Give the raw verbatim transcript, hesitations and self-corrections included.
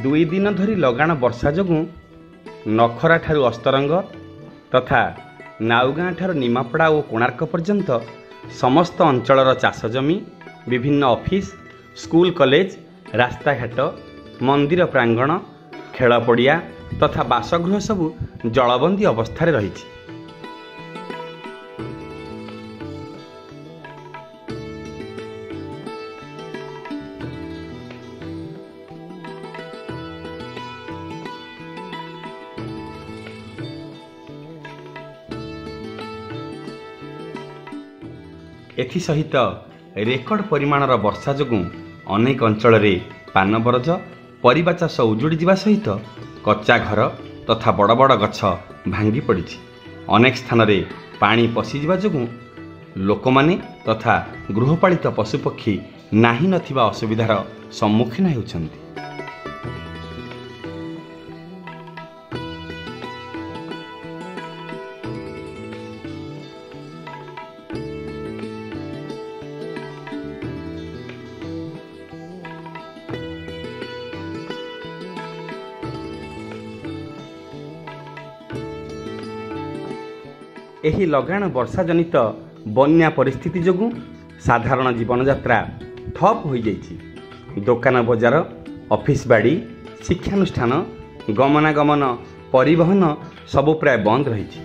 दुई दिन धरी लगाण वर्षा जोगुं नखरा ठारू अस्तरंग तथा नाउगाँ ठारू निमापड़ा और कोणार्क पर्यंत समस्त अंचलर चाष जमी विभिन्न ऑफिस स्कूल कॉलेज रास्ताघाट मंदिर प्रांगण खेल पड़िया तथा बासगृह सबू जलबंदी अवस्था रही। एथि सहित रेकर्ड परिमाणर वर्षा जोगुं अनेक अंचल रे पान बरज परिबा चाष उजुड़ी जिबा सहित कच्चा घर तथा बड़ बड़ गछ भांगी पड़िछि। अनेक स्थान रे पानी पशि जिबा जोगुं लोकमाने तथा गृहपालित पशुपक्षी नाही नथिबा असुविधार सम्मुखीन हेउछन्ति। एही लगाण वर्षा जनित बन्या परिस्थिति जोगुं साधारण जीवन यात्रा ठप हो जाइछि। दुकान बजार ऑफिस बाड़ी शिक्षानुष्ठान गमनागमन परिवहन सबु प्राय बंद रही।